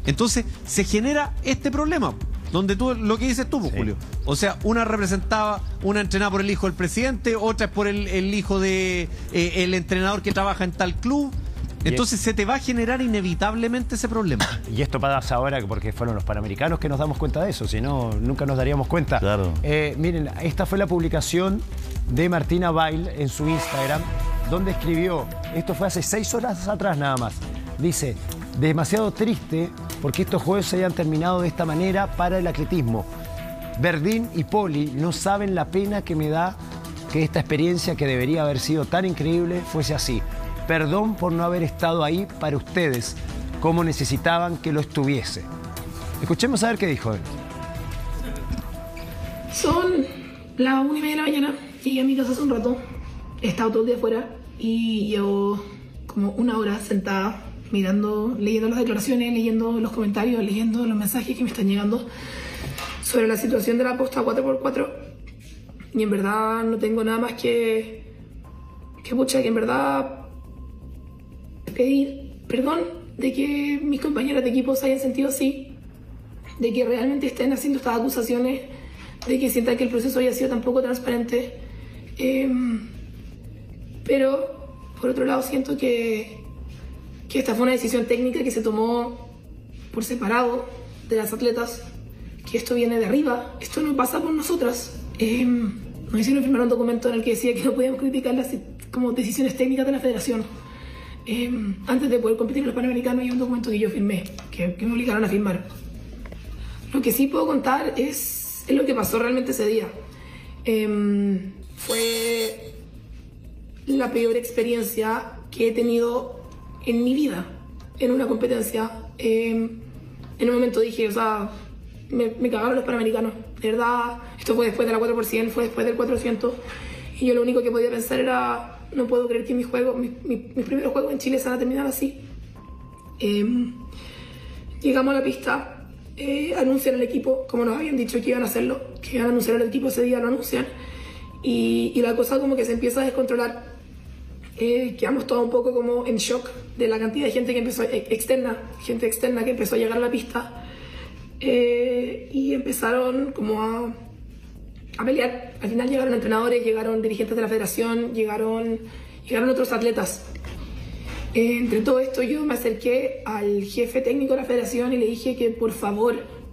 Entonces se genera este problema, donde tú, lo que dices tú, pues, Julio. O sea, una entrenada por el hijo del presidente, otra es por el hijo de el entrenador que trabaja en tal club. Entonces se te va a generar inevitablemente ese problema. Y esto pasa ahora porque fueron los Panamericanos que nos damos cuenta de eso, si no, nunca nos daríamos cuenta. Claro. Miren, esta fue la publicación de Martina Bail en su Instagram, donde escribió, esto fue hace 6 horas atrás nada más, dice: demasiado triste porque estos juegos se hayan terminado de esta manera para el atletismo. Verdín y Poli no saben la pena que me da que esta experiencia, que debería haber sido tan increíble, fuese así. Perdón por no haber estado ahí para ustedes como necesitaban que lo estuviese. Escuchemos a ver qué dijo él. Son las 1:30 de la mañana. Llegué a mi casa hace un rato. He estado todo el día afuera y llevo como 1 hora sentada mirando, leyendo las declaraciones, leyendo los comentarios, leyendo los mensajes que me están llegando sobre la situación de la posta 4x4. Y en verdad no tengo nada más que pucha, que en verdad pedir perdón de que mis compañeras de equipo se hayan sentido así, de que realmente estén haciendo estas acusaciones, de que sientan que el proceso haya sido tan poco transparente. Pero por otro lado siento que esta fue una decisión técnica que se tomó por separado de las atletas, que esto viene de arriba, esto no pasa por nosotras. Nos hicieron firmar un documento en el que decía que no podíamos criticar las como decisiones técnicas de la federación. Antes de poder competir en los Panamericanos hay un documento que yo firmé, que me obligaron a firmar. Lo que sí puedo contar es lo que pasó realmente ese día. Fue la peor experiencia que he tenido en mi vida en una competencia. En un momento dije, o sea, me cagaron los Panamericanos. De verdad, esto fue después de la 4%, fue después del 400. Y yo lo único que podía pensar era, no puedo creer que mis primeros juegos en Chile se van a terminar así. Llegamos a la pista, anuncian el equipo, como nos habían dicho que iban a hacerlo, que iban a anunciar el equipo ese día, lo anuncian. Y la cosa como que se empieza a descontrolar. Quedamos todos un poco como en shock de la cantidad de gente que empezó, gente externa que empezó a llegar a la pista. Y empezaron como a pelear. Al final llegaron entrenadores, llegaron dirigentes de la federación, llegaron otros atletas. Entre todo esto yo me acerqué al jefe técnico de la federación y le dije que por favor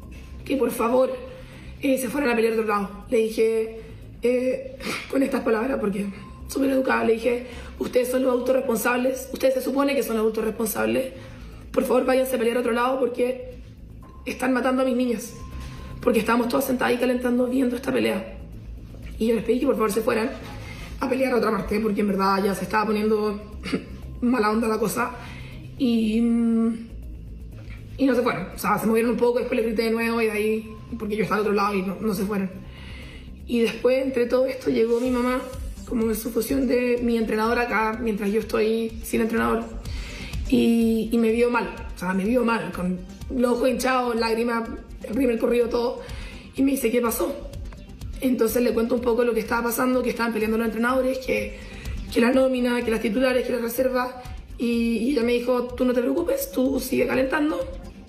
se fueran a pelear de otro lado. Le dije con estas palabras, porque súper educada, le dije: ustedes son los adultos responsables, ustedes se supone que son los adultos responsables, por favor váyanse a pelear a otro lado porque están matando a mis niñas, porque estábamos todos sentados ahí calentando viendo esta pelea. Y yo les pedí que por favor se fueran a pelear a otra parte, porque en verdad ya se estaba poniendo mala onda la cosa. Y no se fueron, o sea, se movieron un poco, después les grité de nuevo y de ahí, porque yo estaba al otro lado y no se fueron. Y después, entre todo esto, llegó mi mamá como en su función de mi entrenador acá, mientras yo estoy sin entrenador, y me vio mal, o sea, me vio mal, con los ojos hinchados, lágrimas, el rímel corrido, todo, y me dice: ¿qué pasó? Entonces le cuento un poco lo que estaba pasando, que estaban peleando los entrenadores, que la nómina, que las titulares, que las reservas, y ella me dijo: tú no te preocupes, tú sigue calentando.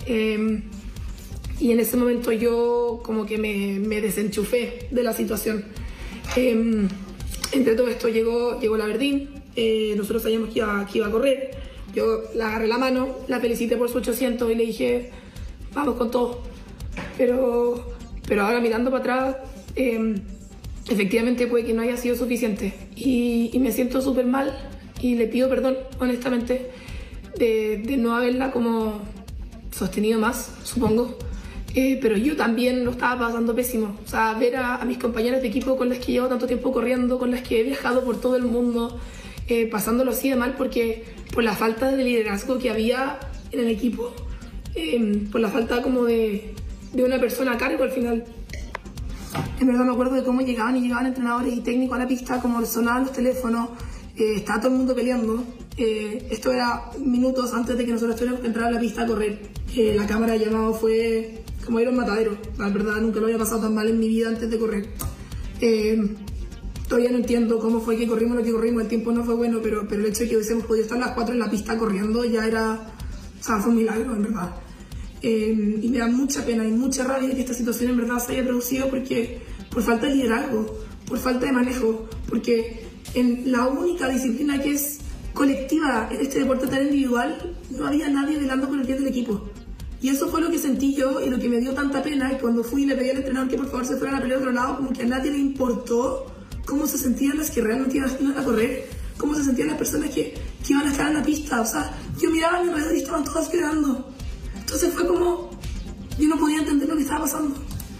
Y en ese momento yo como que me desenchufé de la situación. Entre todo esto llegó la Verdín, nosotros sabíamos que iba a correr. Yo la agarré la mano, la felicité por su 800 y le dije: vamos con todo. Pero ahora mirando para atrás, efectivamente puede que no haya sido suficiente. Y me siento súper mal y le pido perdón, honestamente, de no haberla como sostenido más, supongo. Pero yo también lo estaba pasando pésimo. O sea, ver a mis compañeras de equipo con las que llevo tanto tiempo corriendo, con las que he viajado por todo el mundo, pasándolo así de mal por la falta de liderazgo que había en el equipo, por la falta como de una persona a cargo al final. En verdad me acuerdo de cómo llegaban entrenadores y técnicos a la pista, cómo sonaban los teléfonos, estaba todo el mundo peleando. Esto era minutos antes de que nosotros tuviéramos que entrar a la pista a correr. La cámara de llamado fue como ir a un matadero. La verdad, nunca lo había pasado tan mal en mi vida antes de correr. Todavía no entiendo cómo fue que corrimos lo que corrimos, el tiempo no fue bueno, pero el hecho de que hubiésemos podido estar las 4 en la pista corriendo ya era, o sea, fue un milagro, en verdad. y me da mucha pena y mucha rabia que esta situación en verdad se haya producido por falta de liderazgo, por falta de manejo, porque en la única disciplina que es colectiva en este deporte tan individual no había nadie velando por el bien del equipo. Y eso fue lo que sentí yo y lo que me dio tanta pena. Y cuando fui y le pedí al entrenador que por favor se fueran a pelear a otro lado, como que a nadie le importó cómo se sentían las que realmente iban a correr, cómo se sentían las personas que iban a estar en la pista. O sea, yo miraba a mi alrededor y estaban todas quedando. Entonces fue como, yo no podía entender lo que estaba pasando.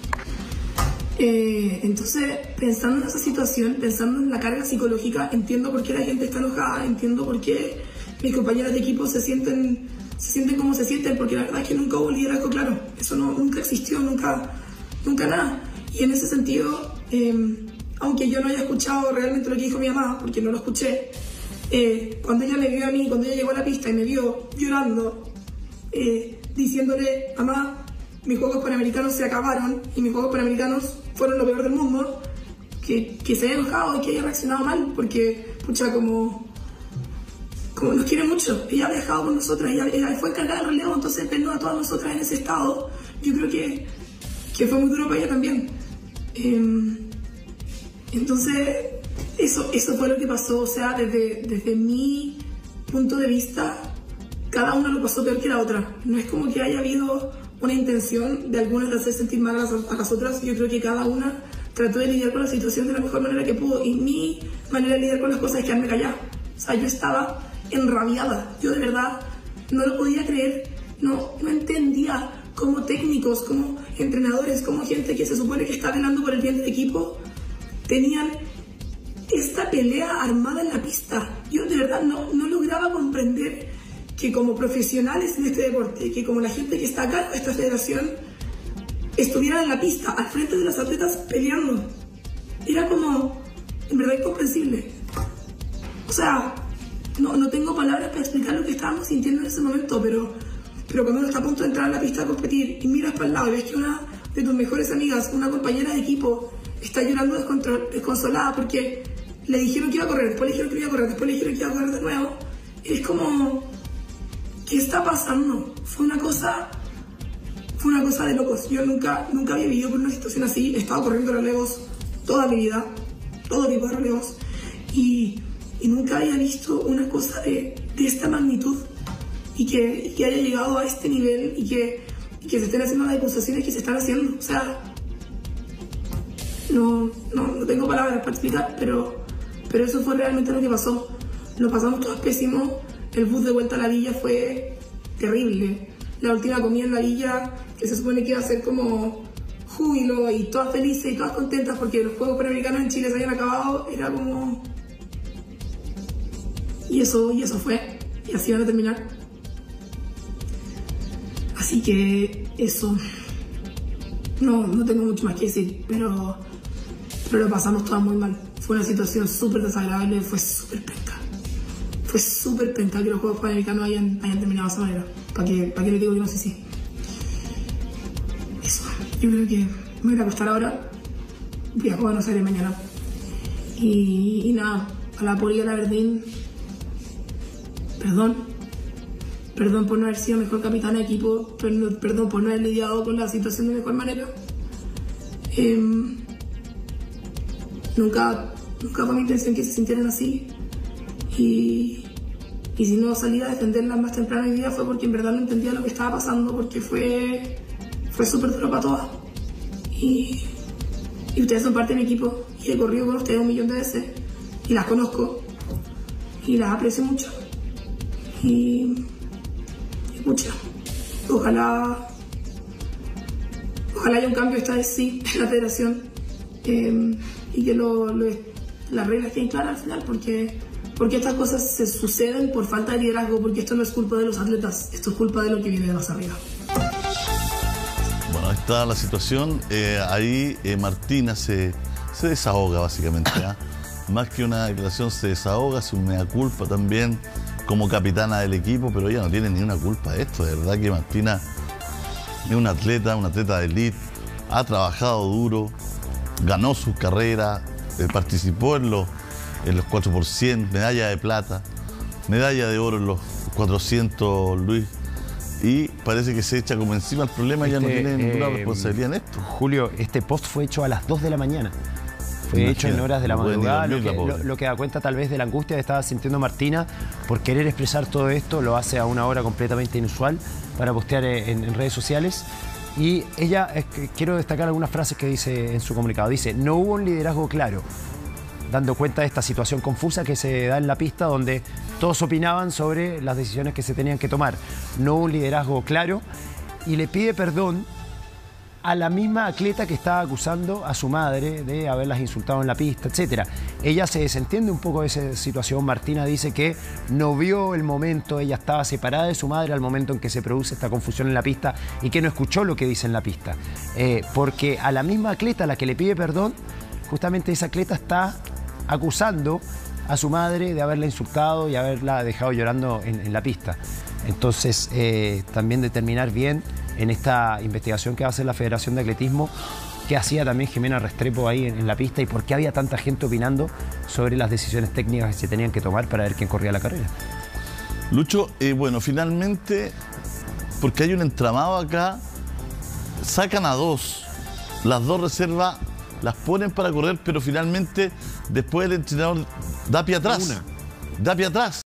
Entonces, pensando en esa situación, pensando en la carga psicológica, entiendo por qué la gente está enojada, entiendo por qué mis compañeras de equipo se sienten como se sienten, porque la verdad es que nunca hubo liderazgo claro. Eso nunca existió, nunca nada. Y en ese sentido, aunque yo no haya escuchado realmente lo que dijo mi mamá, porque no lo escuché, cuando ella me vio a mí, cuando ella llegó a la pista y me vio llorando, diciéndole, mamá, mis Juegos Panamericanos se acabaron y mis Juegos Panamericanos fueron lo peor del mundo, que se haya enojado y que haya reaccionado mal, porque, pucha, como nos quiere mucho, ella ha viajado con nosotras, ella fue encargada del relevo, entonces vernos a todas nosotras en ese estado, yo creo que fue muy duro para ella también. Entonces, eso fue lo que pasó, o sea, desde mi punto de vista, cada una lo pasó peor que la otra. No es como que haya habido una intención de algunas de hacer sentir mal a las otras. Yo creo que cada una trató de lidiar con la situación de la mejor manera que pudo, y mi manera de lidiar con las cosas es quedarme callada. O sea, yo estaba enrabiada, yo de verdad no lo podía creer, no entendía cómo técnicos, como entrenadores, como gente que se supone que está velando por el bien del equipo, tenían esta pelea armada en la pista. Yo de verdad no lograba comprender que como profesionales en este deporte, que como la gente que está a cargo de esta federación, estuvieran en la pista, al frente de los atletas peleando. Era como, en verdad, incomprensible. O sea, no tengo palabras para explicar lo que estábamos sintiendo en ese momento, pero cuando uno está a punto de entrar a la pista a competir y miras para el lado y ves que una de tus mejores amigas, una compañera de equipo, está llorando desconsolada porque le dijeron que iba a correr, después le dijeron que no iba a correr, después le dijeron que iba a correr de nuevo, es como, ¿qué está pasando? Fue una cosa de locos. Yo nunca había vivido por una situación así. He estado corriendo relevos toda mi vida, todo tipo de relevos, y nunca había visto una cosa de esta magnitud y que haya llegado a este nivel y que se estén haciendo las acusaciones que se están haciendo. O sea, no tengo palabras para explicar, pero eso fue realmente lo que pasó. Lo pasamos todos pésimo. El bus de vuelta a la villa fue terrible. La última comida en la villa, que se supone que iba a ser como júbilo y todas felices y todas contentas porque los Juegos Panamericanos en Chile se habían acabado, era como... Y eso fue, y así van a terminar. Así que eso, no tengo mucho más que decir, pero lo pasamos todas muy mal. Fue una situación súper desagradable, fue súper penca que los Juegos Panamericanos hayan terminado de esa manera. ¿Para qué le digo que no sé si? Eso, yo creo que me voy a acostar ahora, viajo a Buenos Aires mañana. Y nada, a la Poli y a la Verdín, perdón por no haber sido mejor capitana de equipo, perdón por no haber lidiado con la situación de mejor manera. Nunca fue mi intención que se sintieran así, y si no salí a defenderlas más temprano en mi vida fue porque en verdad no entendía lo que estaba pasando, porque fue súper duro para todas. Y ustedes son parte de mi equipo, y he corrido con ustedes 1 millón de veces, y las conozco, y las aprecio mucho. Y mucho. Ojalá haya un cambio esta vez sí en la federación, y que las reglas queden claras al final, porque estas cosas se suceden por falta de liderazgo, porque esto no es culpa de los atletas, esto es culpa de lo que viene de más arriba. Bueno, ahí está la situación. Ahí Martina se desahoga básicamente, ¿eh? Más que una declaración, se desahoga, es un mea culpa también como capitana del equipo, pero ella no tiene ni una culpa de esto. De verdad que Martina es una atleta de élite, ha trabajado duro, ganó sus carreras, participó en los 4x100, medalla de plata, medalla de oro en los 400, Luis. y parece que se echa como encima el problema y ya no tiene ninguna responsabilidad en esto. Julio, este post fue hecho a las 2 de la mañana. Fue hecho en horas de la madrugada, lo que da cuenta tal vez de la angustia que estaba sintiendo Martina por querer expresar todo esto. Lo hace a una hora completamente inusual para postear en redes sociales. Y ella, quiero destacar algunas frases que dice en su comunicado. Dice, no hubo un liderazgo claro, dando cuenta de esta situación confusa que se da en la pista donde todos opinaban sobre las decisiones que se tenían que tomar. No hubo un liderazgo claro y le pide perdón a la misma atleta que estaba acusando a su madre de haberlas insultado en la pista, etc. Ella se desentiende un poco de esa situación. Martina dice que no vio el momento, ella estaba separada de su madre al momento en que se produce esta confusión en la pista y que no escuchó lo que dice en la pista. Porque a la misma atleta a la que le pide perdón, justamente esa atleta está acusando a su madre de haberla insultado y haberla dejado llorando en la pista. Entonces, también determinar bien en esta investigación que va a hacer la Federación de Atletismo qué hacía también Jimena Restrepo ahí en la pista y por qué había tanta gente opinando sobre las decisiones técnicas que se tenían que tomar para ver quién corría la carrera. Lucho, bueno, finalmente, porque hay un entramado acá, sacan a dos, las dos reservas las ponen para correr, pero finalmente después el entrenador da pie atrás. Da pie atrás.